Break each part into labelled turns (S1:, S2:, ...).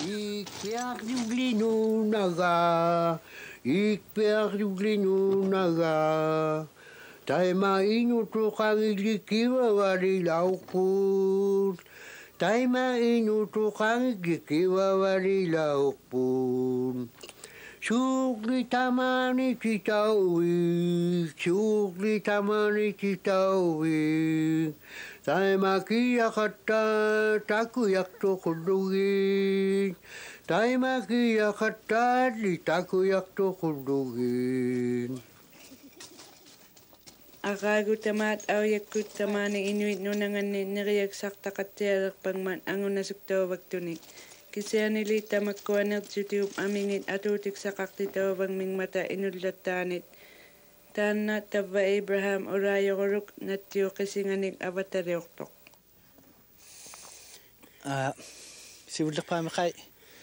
S1: Ik per juglinu naga, ik per juglinu naga. Taima inu tukang ikiwa wari laukpun. Taima inu tukang ikiwa wari laukpun. Sugli tamani titawi, sugli tamani titawi. Taima kia kata takuyak tukundugin. Taima kia kata di takuyak tukundugin.
S2: Akagu tamat awyakut tamani inuit nunangan niriyak sakta katiarak pangman angon nasuktaw waktunik. Kisianili tamakkuanak YouTube amingit atutik sakaktitaw bang ming mata inulatanit. Tana taba Abraham orayo koruk natyo kisinganik abatarioktok.
S3: Sibulak pa makay.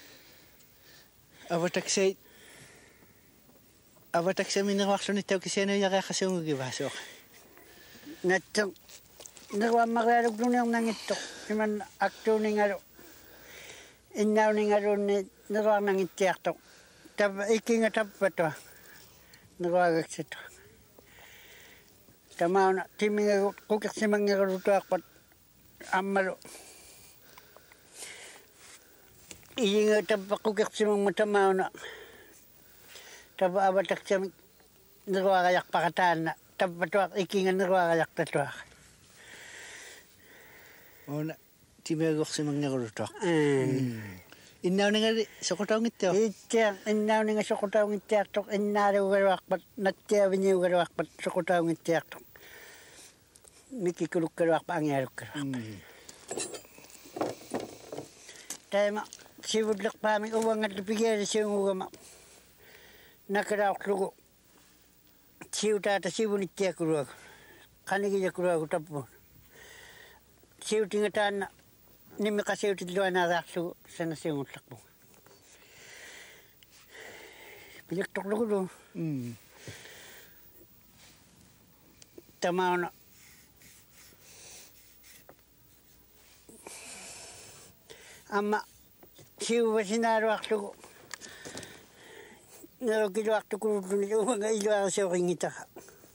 S3: Abatak sa minawakso nito kasi ano yung kakasong gibasok.
S4: Natong nagawa makararog nun yung nangitok. Siman akto ni nga ro. Inaw ni nga ro ni nagawa nangitiak tok. Iki nga tapat to. Nagawa gaksito. Tamaw na timi nga kukik si mga karuto akpat amalo. Iyi nga tapat kukik si mga tamaw na. Taba abatak siya nagawa kayak pakataan na. Tapatuak ikingan nagawa kayak tatuak.
S3: O na, timagok si mga karutok. Inaw na nga sukutaw ngito?
S4: Inaw na nga sukutaw ngitiak tok. Inari ugarawak pat natyaw niya ugarawak pat sukutaw ngitiak tok. Mikikuluk karawak pa ang yaruk karawak. Tayo ma, sibudlak pa aming uwang at lipigyan siya yung ugama. Nakarawak lugo. Siu tata siu nitya kuruag. Kanigya kuruag utapon. Siu tingatan nimi ka siu tidluan na raksu sana siu utlakbo. Pilaktok lugo do. Tamaw na. Ama siu basinarawak lugo. Nalagilo akto kurudun ito, mga ilo ako sa kingita ka.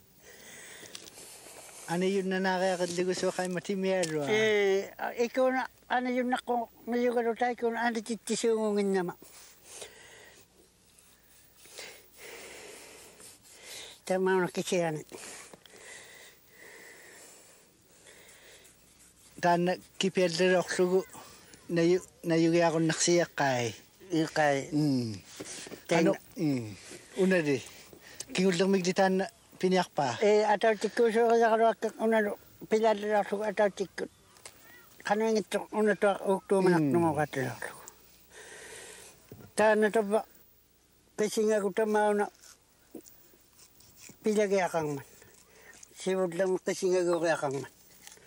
S3: Ano yun na nakakadligo sa kay matimero?
S4: Ikaw na, ano yun na kung mayugalo tayo kung ano titisungungin naman. Tama na kisiyan.
S3: Tana kipelder ako nayugi ako naksiyak kay.
S4: Kay.
S3: Ano? Una di. Kingul lang migditan piniyak pa.
S4: Ataw tikko so kaya karawak unano piladra so ataw tikko. Kano ngito una to ukto manak no katlo. Tana to ba pesinga ko tamaw na pilagi akang man. Sibod lang pesinga ko kaya akang man.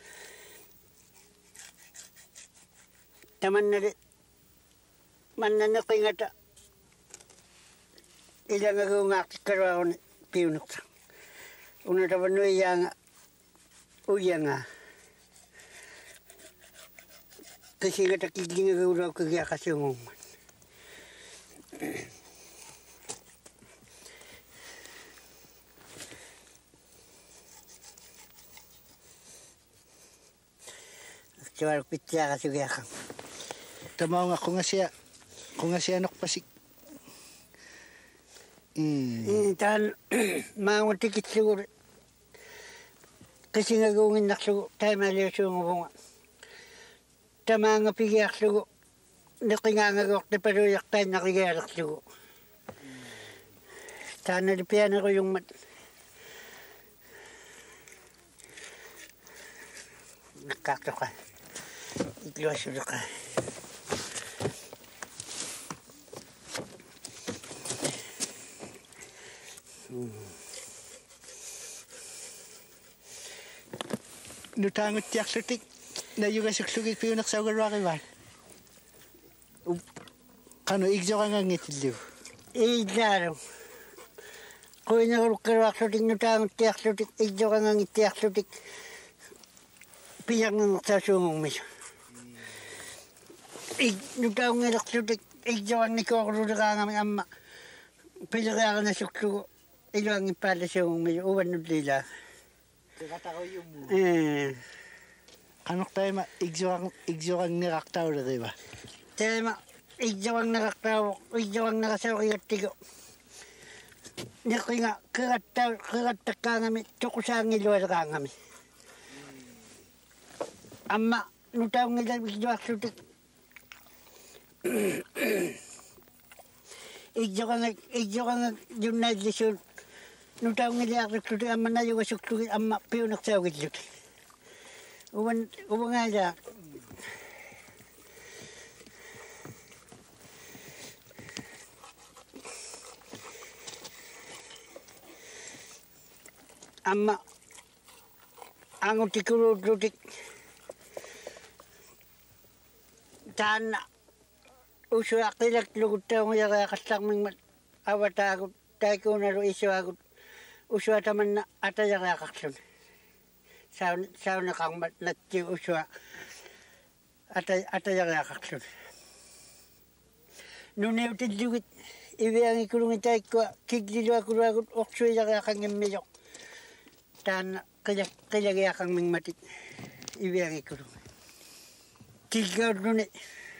S4: Taman na di manana ko ingata. Ilang ako ngakit karawak ni piunok sa. Una taban no yang uya nga. Kasi nga takiging ako raw kagaya kasi umuman. Siwal pitya kasi kaya kang.
S3: Tamaw nga kung nga siya anok pasik.
S4: Tahan mga tikit siguro. Kasi nga gawin naksugo tayo maliyaso nga bunga. Tama nga pigiyak sugo. Nakingangagok na paruyak tayo nakigayak sugo. Tahan nalipian ako yung mat. Nakakto ka. Igluwasulo ka.
S3: Nutangot tiyak sutik na yung asuksugit piyo naksawgarwa kay Van. Kano igjo ka nga ngitiliw?
S4: Iglaro. Kung nakarukkarwak sutik nutangot tiyak sutik igjo ka nga ngitiyak sutik piyak nga naksasumong miso. Nutangot nga sutik igjoang ni kokrudaka ng amma. Pilaka na suklugo. Iluang ipala siya may uwan nudlila.
S3: Kagataw yung kanok tayo igjoang niraktaw na diba?
S4: Tayo igjoang nakasaw kigatigo. Naki nga kagatak ka ngami, tukusang iluwa ka ngami. Amma, nutaw nga igjoang sutik. Igjoang yung naglisyon. Nutaw nga liak sutik, amma na yung sutik, amma piyo naksaw sutik. Uwan nga siya. Amma, ang utik-utik. Tan uso akilak lugut tayo nga kastak ming awatagot. Tayo ko na ro iso agot. Uso ataman na ataya kaya kaksun. Sao na kang natsi uso ataya kaya kaksun. Nune utit lugit. Iwi ang ikulungin tayo ko. Kiglilo ako agot. Okso kaya kang imiyok. Tan kaya kang ming matit. Iwi ang ikulungin. Tigaw nune.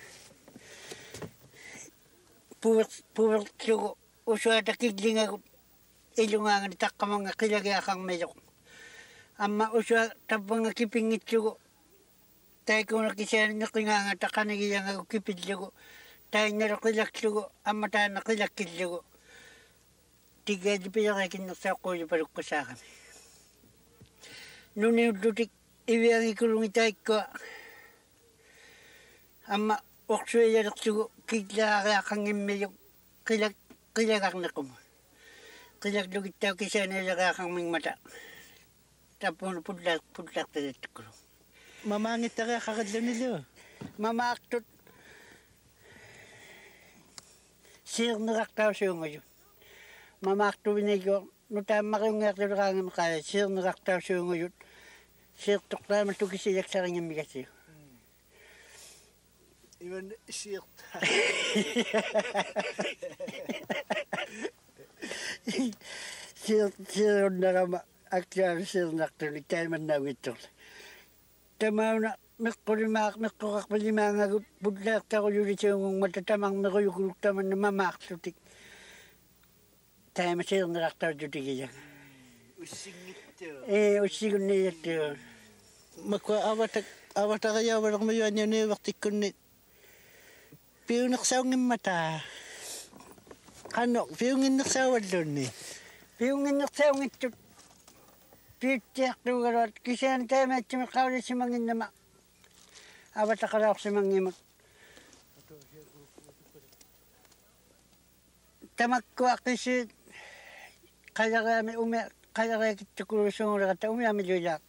S4: Puwag sugo. Uso ata kigling ako. Ilungangan itak ka mga kaya kang mayok. Amma uso tapang kipingit sugo. Tayo kung nakisayan na kingangan ta kanagiyang ako kipid sugo. Tayo narakilak sugo. Amma tayo nakilakil sugo. Tiga di pinang kinaksa ko yung paruk ko sa kami. Nune ututik. Iwi ang ikulungin tayo ko. Amma okso yarak sugo kigla kang imiyok kilagak na ko. Kilag lugit tayo kisa nila kang ming mata. Tapos pudlak tayo ko.
S3: Mamangit na kaya kakadlo nila.
S4: Mamaktot. Sir naraktaw siya ngayon. Mamakto binigyo. Nutama kayong ngakto na kang makaya. Sir naraktaw siya ngayon. Sir tukla matugisiyak sa kanyang migasyo.
S3: Iwan siyok.
S4: Sir nakama. Actually, sir naktulik tayo man nawit to. Tamaw na. Mekukak palimang ako. Budlak tako yun siya kung matatamang nakuyukuluk taman na mamaktutik. Tayo man sir naktaw jutik iya.
S3: Usingit to.
S4: Usingon niya to.
S3: Makwa awat kaya walang mayuan yun wakti kunit. Piyo naksawang yung mata. Ano? Piyo nga naksawad doon eh.
S4: Piyo nga naksawang ito. Piyo tiyak to garot. Kasi ang tayo may tumakaw na si mangin nama. Awat akalaw si mangin mag. Tamak ko kasi kaya kaya kita kurusong rata umiyami lulak.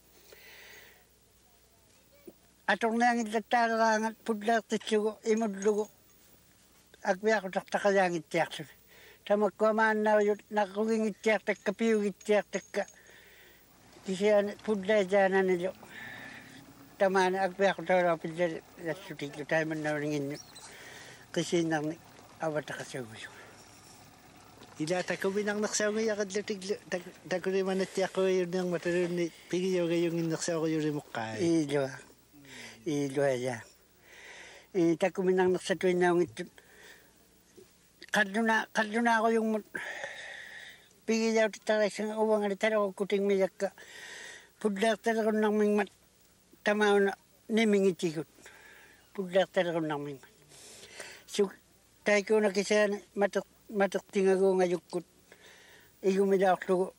S4: Atong nangit latararangan pudlak tisugo imudlugo. Agbiya ko taktakayangit tiyak. Tamak ko man na yun nakugingit tiyak takka piyugit tiyak takka. Kasi pudlak dyan nilo. Taman agbiya ko tawara pudlak sutik lo tayo man na ringin nyo. Kasi nang awat akasugo.
S3: Ila takubi nang naksaw nga yakad lutig takuri man at tiyak ko yun ang matarun ni pigiyaw kayong naksaw ko yun mukay.
S4: Ilo aja. Takubi nang naksatuin na ito. Kaduna ako yung pigiyaw titaray sa uwang alitara ko kuting miyak ka. Pudlak talaga ng mingmat. Tamaw na nimingit ikot. Pudlak talaga ng mingmat. So, tayo ko nakisa matakting ako ngayukot. Igumidak ko.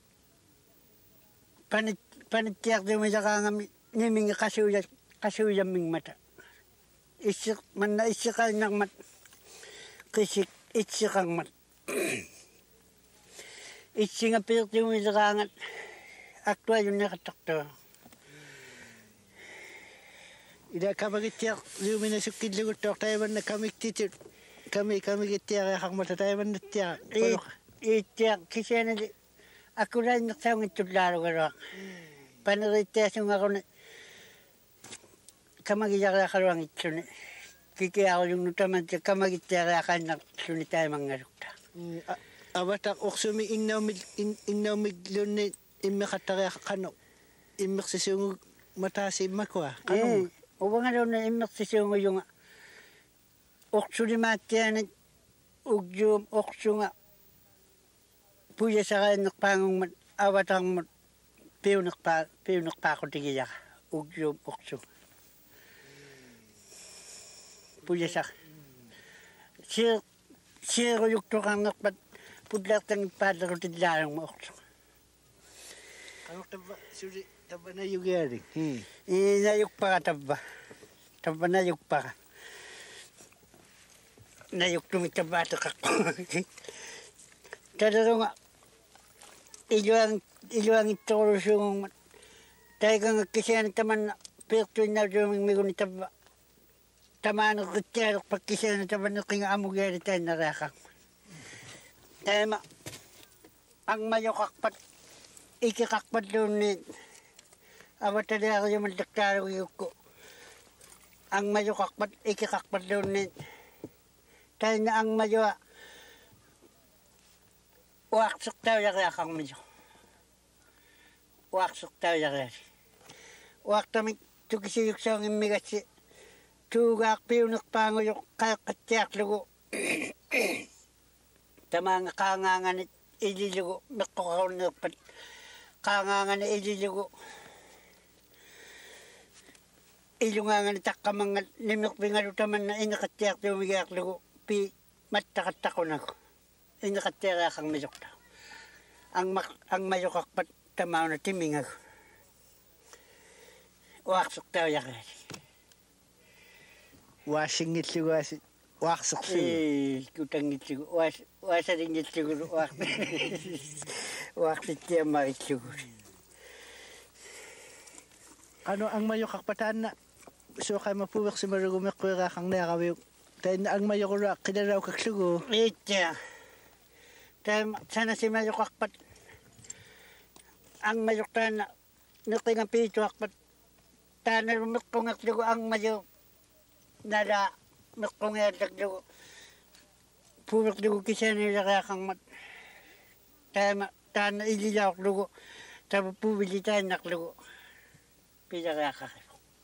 S4: Panitiyak dumida ka nga niming kasuyang mingmata. Isik man na isikal ng mat. Kisik. Itsikang mat. Itsi nga piyak yung ilakangat. Aktuwa yung nakatakto.
S3: Ida kami kitiyak yung minasukid lugot tok tayo man na kami kitiyak. Kami kitiyak akang mata tayo man natiyak.
S4: Itiyak kasi na ako rin naksawang itularo ka. Panaritiyak yung ako na kamagiyak na karuang ito na. Kiki ako yung nutaman siya kamagitera ka na sunitay mga rukta.
S3: Awatak oksumi ingnaw miglunit imikatara kano imiksisung matasi makwa kano.
S4: Uwa nga daw na imiksisung yung oksuni matyan ugyum oksu nga puya sa kayo nakpangong awatang piyo nakpa ko tigiyak ugyum oksu. Puya sa siya ko yung tukang nakpat pudlak tang padla ko tidlarang mo oksu.
S3: Ano taba na yugari?
S4: Nayuk pa ka taba. Taba nayuk pa ka. Nayuk tumitaba ito ka. Tadaro nga, iluang ituro siyong tayo kang kisyan taman pirto na siyong migo ni taba. Tamaan ko kutiyarok pag kisyan taman na kinga amugari tayo narakang. Tayo ang mayokakpat, ikikakpat doon ni awatali ako yung mandaktaro ko. Ang mayokakpat, ikikakpat doon ni tayo na ang mayo waksok tayo yakakang mayo. Waksok tayo yakakang. Waktamik tukisiyok sa ang imigasi. Tugak piyunak pangoyok kakatiyak lugo. Tamang kangangan ililugo. Nakukakaw na kangangan ililugo. Ilungangan takamang nimok pingarutaman na inakatiyak tumiyak lugo. Pi matakatakon ako. Inakatira kang mayok daw. Ang mayok akpat tamaw na timing ako. Waksok daw yakari.
S3: Washing it waksok siya.
S4: Kutang itligo. Wasa rin itligo. Waksit siya makitligo.
S3: Ano ang mayo kakpatan na so kay mapuwak si marugumik ko kang nakawiw. Tayo na ang mayo ko kinaraw kaksugo.
S4: Itya. Sana si mayo kakpat. Ang mayo tayo na nakingang pito kakpat. Tayo na rumikong aksugo ang mayo. Nada mikong aksugo. Puwak dugo kisa nila kakang mat. Tayo na ililaw aksugo. Tayo pubili tayo naksugo. Pinakakakit.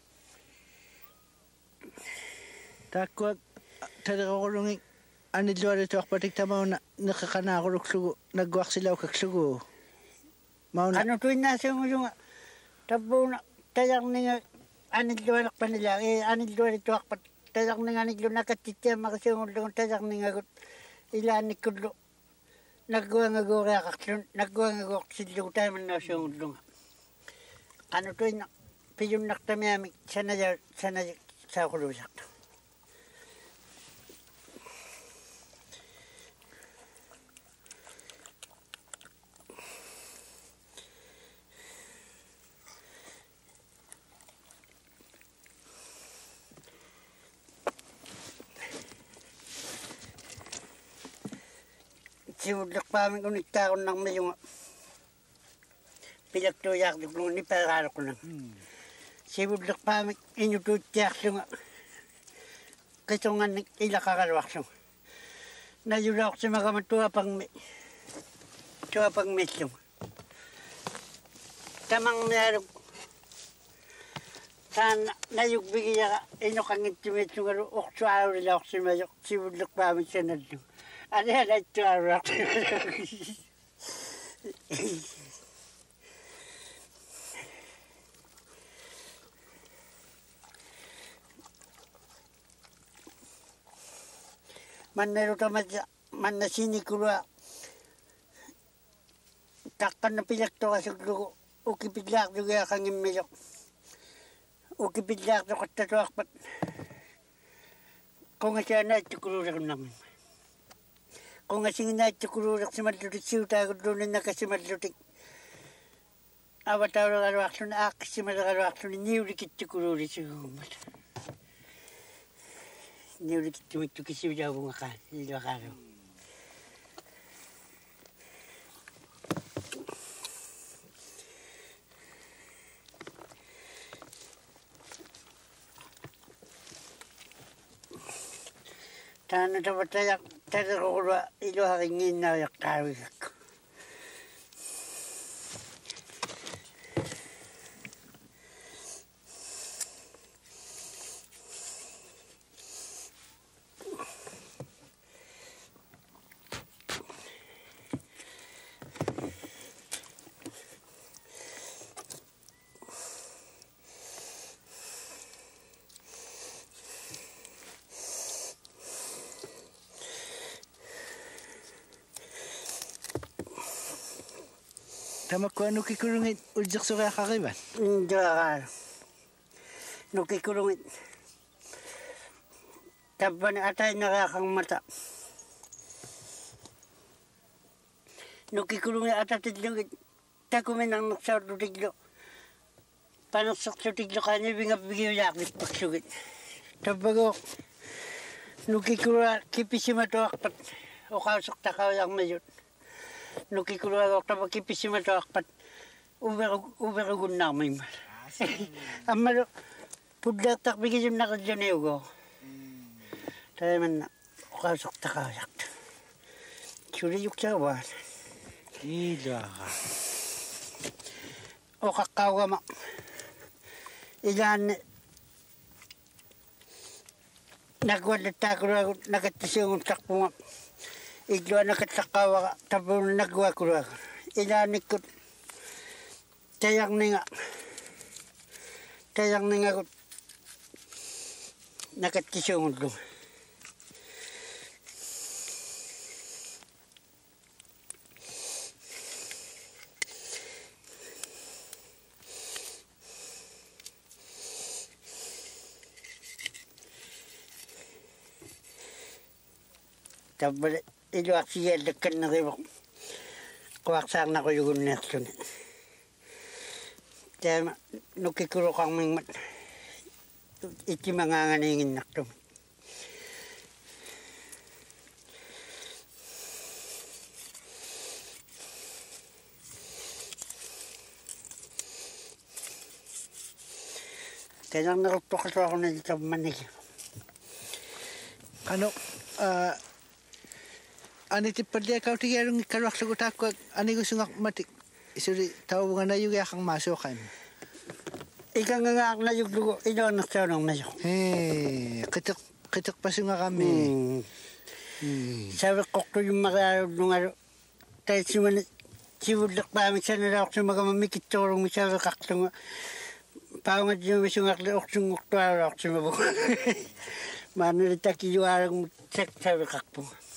S3: Takwag, talaga ko nung anidlo ito ako patik tamaw na nakakana ako ruksugo, nagwak sila ako kaksugo.
S4: Ano tuwin nasa mo yung tabo na tayak nga anidlo anak pa nila, anidlo ito ako pat tayak nga anidlo nakatitya makasungod lang tayak nga ilanik ko lo. Nagwa nga gora kaksun, nagwa nga kaksidlo tayo man nasungod lang. Ano tuwin na piyon naktamiyamik sana sa kulusak to. Siwudlak pa amin kung nagtakon ng mayong pilagtuyak nung ni pararo ko lang. Siwudlak pa amin inututyak yung kitungan ilakakalwak yung. Nayulak sa mga matuwa pang mitlong. Tamang meron sana nayugbigay ka inukangit tumitong oksuaro nila ako si mayok. Siwudlak pa amin siya nadlong. Ano yan ay tuwarap? Man na sinikula. Takpan na pilak to kasi ukipidlak juga kang imilok. Ukipidlak to katatuak pat. Kung siya na itukulurag namin. Kung asing na itukulurag si madlutik siuta ko doon na kasi madlutik. Awat tawag alwak sun si madlutik sun niulik itukulurag siya humat. Niulik itumituk siya jauh ngakan di lakaro. Tana tabataya tadarukura ilo haringin na yakawik.
S3: Tama ko ano kikulungit ujak sa kaya kakiban?
S4: Hindi ka. Nukikulungit. Taban atay nakakang mata. Nukikulungit atay tidlungit. Takumin ang naksawad do tiglo. Panaksak sa tiglo kanya bingabigyo yakit pagsugit. Tabago. Nukikulungit kipisima to akpat. O kausok takaw yung mayot. Nukikulungit ako tabakipisima to akpat. Uberugun namin. Amalo. Pudlatak bigyan na kadyan ko. Tayo man na. O kausok takaw yakta. Suri yung sawan.
S3: Ila ka.
S4: O kakawa ma. Ilan nagwalata ko na nakatisyung sakpo nga. Iglo nakatakawa ka. Tapos nagwa ko na. Ilan ikot. Tayang nga. Tayang nga ko. Nakatisyung ko. Tapos ilo aksiya dekat na rin ako. Kuwaksak na ko yung next yun. Kaya nukikuro kang mga iti manganganingin na ito. Kaya narutok ako na dito manig.
S3: Ano, ani ti padya kau ti yarong kalwak sa gutak ko ani gusto nga matik isuri tao nga na yung yakang masukan.
S4: Ika nga na yung lugo, ino anak sa nang mayo.
S3: Kitok pa nga kami.
S4: Sabi ko ko yung mga nung ano, tayo siwudlak pa amin sa nalawak sa mga mamikit torong sabi kakto nga. Paungat yung misungakli oksong oktuara okso mabuka. Manalita ki yung arang sabi kakpo.